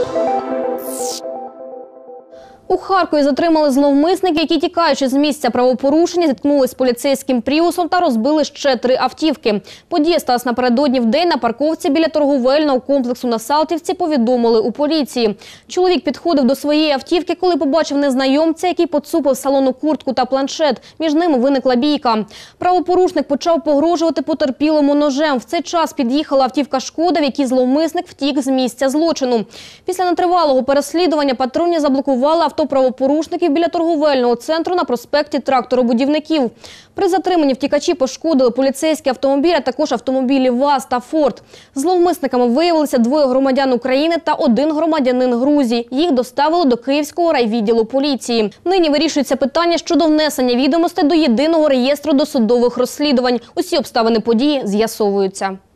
У Харкові затримали зловмисників, які, тікаючи з місця правопорушення, зіткнулись з поліцейським «Пріусом» та розбили ще 3 автівки. Подія сталася напередодні вдень на парковці біля торговельного комплексу на Салтівці, повідомили у поліції. Чоловік підходив до своєї автівки, коли побачив незнайомця, який поцупив з салону куртку та планшет. Між ними виникла бійка. Правопорушник почав погрожувати потерпілому ножем. В цей час під'їхала автівка «Шкода», в якій зловмисник втік з місця злочину. Після нетривалого переслідування патрульні заблокували авто правопорушників біля торговельного центру на проспекті Тракторобудівників. При затриманні втікачі пошкодили поліцейські автомобілі, а також автомобілі ВАЗ та Форд. Зловмисниками виявилися 2 громадян України та 1 громадянин Грузії. Їх доставили до Київського райвідділу поліції. Нині вирішується питання щодо внесення відомостей до єдиного реєстру досудових розслідувань. Усі обставини події з'ясовуються.